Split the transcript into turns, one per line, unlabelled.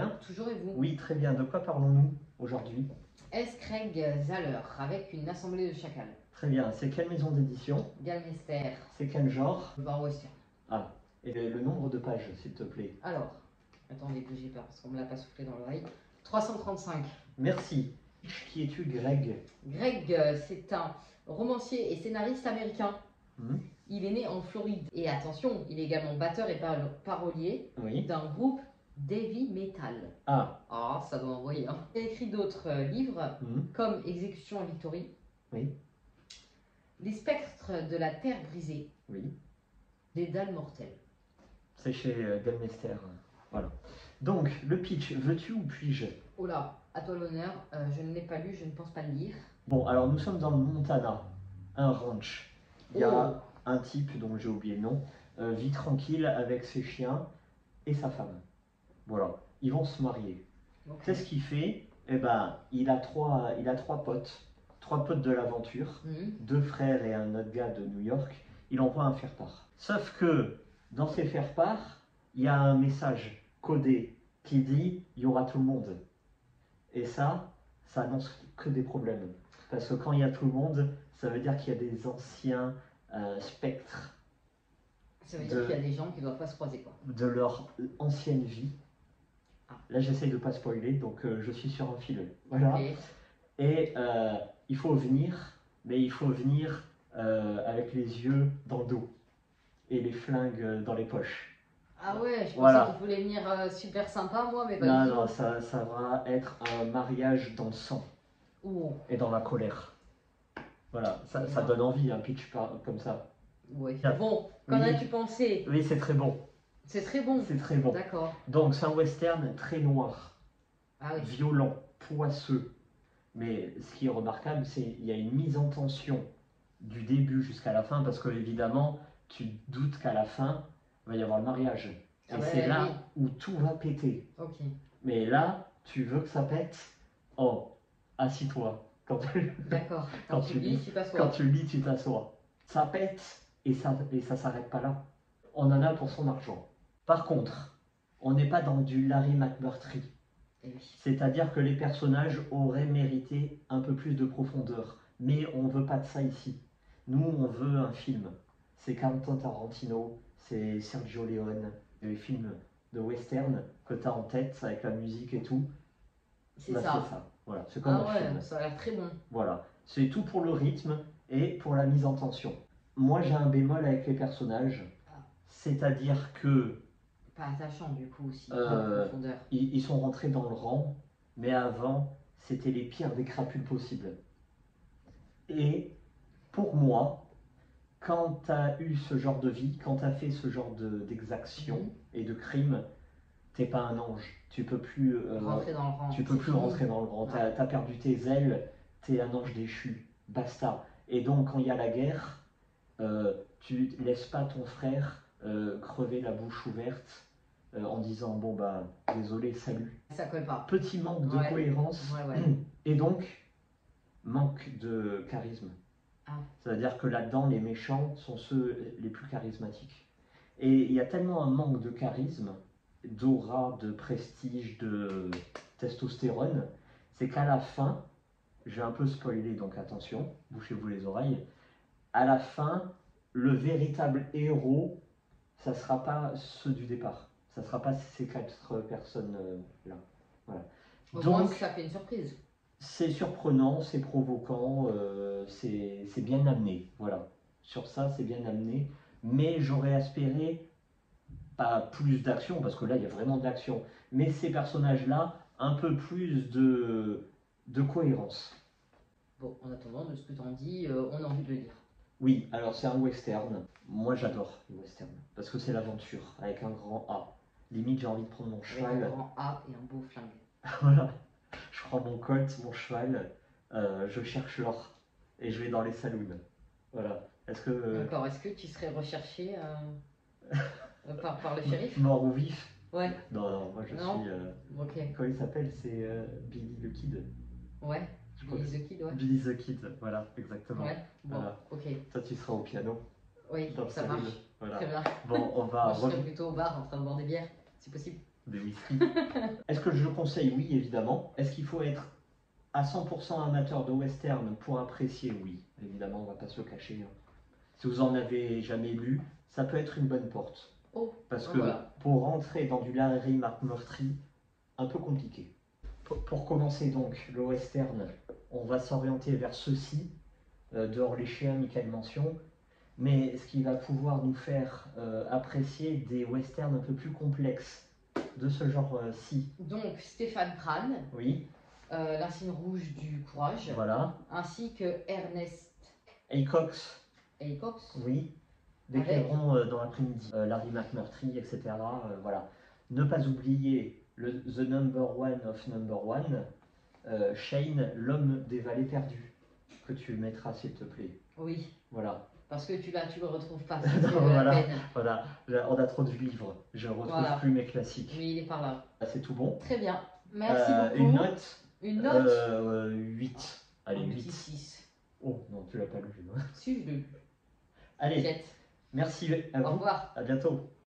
bien?
Toujours et vous?
Oui, très bien. De quoi parlons-nous aujourd'hui?
S. Craig Zahler, avec une assemblée de chacals.
Très bien. C'est quelle maison d'édition?
Galmeister.
C'est quel genre?
Le bar western.
Ah, et le nombre de pages, s'il te plaît.
Alors, attendez, bougez pas parce qu'on me l'a pas soufflé dans l'oreille. 335.
Merci. Qui es-tu, Greg?
Greg, c'est un romancier et scénariste américain. Il est né en Floride. Et attention, il est également batteur et parolier
Oui.
d'un groupe d'heavy metal.
Ah,
ça doit envoyer. Hein. Il a écrit d'autres livres comme Exécution à Victory.
Oui.
Les spectres de la terre brisée.
Oui.
Des dalles mortelles.
C'est chez Galmeister. Voilà. Donc, le pitch, veux-tu ou puis-je?
Oh là, à toi l'honneur, je ne l'ai pas lu, je ne pense pas le lire.
Bon, alors nous sommes dans le Montana, un ranch. Il y a un type dont j'ai oublié le nom, vit tranquille avec ses chiens et sa femme. Voilà, ils vont se marier.
Okay.
Qu'est-ce qu'il fait? Eh ben, il a trois potes de l'aventure, deux frères et un autre gars de New York. Il envoie un faire-part. Sauf que dans ces faire-part, il y a un message codé qui dit il y aura tout le monde. Et ça annonce que des problèmes. Parce que quand il y a tout le monde, ça veut dire qu'il y a des anciens spectres.
Ça veut dire qu'il y a des gens qui ne doivent pas se croiser, quoi.
De leur ancienne vie. Là, j'essaye de ne pas spoiler, donc je suis sur un fil. Voilà. Okay. Et il faut venir, mais il faut venir avec les yeux dans le dos et les flingues dans les poches.
Ah ouais, je pensais qu'il voulait venir super sympa, moi, mais pas du tout.
Non, ça va être un mariage dans le sang et dans la colère. Voilà, ça donne envie, un pitch comme ça.
Oui. Bon, qu'en as-tu pensé?
Oui, c'est très bon.
C'est très bon.
C'est très bon.
D'accord.
Donc, c'est un western très noir, violent, poisseux. Mais ce qui est remarquable, c'est qu'il y a une mise en tension du début jusqu'à la fin, parce que évidemment, tu doutes qu'à la fin, il va y avoir le mariage. Et c'est là où tout va péter.
Okay.
Mais là, tu veux que ça pète? Oh, assis-toi.
D'accord. Quand tu lis, tu t'assois.
Quand tu lis, tu t'assois. Ça pète et ça s'arrête pas là. On en a pour son argent. Par contre, on n'est pas dans du Larry McMurtry. C'est-à-dire que les personnages auraient mérité un peu plus de profondeur. Mais on ne veut pas de ça ici. Nous, on veut un film. C'est Quentin Tarantino, c'est Sergio Leone, les films de western que tu as en tête avec la musique et tout.
C'est ça.
Voilà, c'est comme un film.
Ça a l'air très bon.
Voilà, c'est tout pour le rythme et pour la mise en tension. Moi, j'ai un bémol avec les personnages, c'est-à-dire que
pas attachant du coup aussi, profondeur.
Ils sont rentrés dans le rang, mais avant, c'était les pires des crapules possibles. Et pour moi, quand tu as eu ce genre de vie, quand tu as fait ce genre d'exaction et de crime, t'es pas un ange. Tu peux plus
rentrer dans le rang.
Tu peux plus rentrer dans le rang. Tu as perdu tes ailes, tu es un ange déchu. Basta. Et donc, quand il y a la guerre, tu laisses pas ton frère crever la bouche ouverte en disant bon bah désolé, salut.
Ça colle pas.
Petit manque de cohérence et donc manque de charisme. C'est-à-dire que là-dedans, les méchants sont ceux les plus charismatiques. Et il y a tellement un manque de charisme, d'aura, de prestige, de testostérone, c'est qu'à la fin, je vais un peu spoiler, donc attention, bouchez-vous les oreilles, à la fin, le véritable héros, ça ne sera pas ceux du départ. Ça ne sera pas ces quatre personnes-là. Voilà.
Donc, ça fait une surprise.
C'est surprenant, c'est provoquant, c'est bien amené. Voilà. Sur ça, c'est bien amené. Mais j'aurais espéré pas plus d'action, parce que là, il y a vraiment d'action. Mais ces personnages-là, un peu plus de cohérence.
Bon, en attendant, de ce que tu en dis, on a envie de le lire.
Oui, alors c'est un western. Moi, j'adore les westerns. Parce que c'est l'aventure, avec un grand A. Limite, j'ai envie de prendre mon cheval.
Un grand A et un beau flingue.
Voilà. Je prends mon colt, mon cheval, je cherche l'or. Et je vais dans les saloons. Voilà.
D'accord, est-ce que tu serais recherché par le shérif?
Mort ou vif?
Ouais.
Non, moi je suis... Comment il s'appelle? C'est Billy the Kid.
Ouais, Billy the Kid, ouais.
Billy the Kid, voilà, exactement.
Ouais, bon,
voilà.
ok.
Toi tu seras au piano.
Oui, ça marche.
Voilà.
Très bien.
Bon, on va...
Moi, je serais plutôt au bar en train de boire des bières, si possible.
des whisky. Est-ce que je le conseille? Oui, évidemment. Est-ce qu'il faut être à 100% amateur de western pour apprécier? Oui, évidemment, on va pas se le cacher. Si vous en avez jamais lu, ça peut être une bonne porte.
Oh,
parce que voilà, pour rentrer dans du Larry McMurtry, un peu compliqué. Pour commencer donc le western, on va s'orienter vers ceci, de Orléchien, Michael Mention, mais ce qui va pouvoir nous faire apprécier des westerns un peu plus complexes de ce genre-ci.
Donc Stéphane Crane,
oui.
L'insigne rouge du courage,
voilà.
Ainsi que Ernest
Aycox.
Aycox,
oui. Déclarons dans l'après-midi, Larry McMurtry, etc. Voilà. Ne pas oublier The Number One of Number One, Shane, l'homme des vallées perdues, que tu mettras s'il te plaît.
Oui.
Voilà.
Parce que tu le retrouves pas.
Voilà, on a trop de livres, je ne retrouve plus mes classiques.
Oui, il est par là.
C'est tout bon.
Très bien, merci beaucoup.
Une note 8. Allez, 8.
6.
Oh non, tu l'as pas lu.
Si, je l'ai lu.
Allez, merci à vous.
Au revoir.
À bientôt.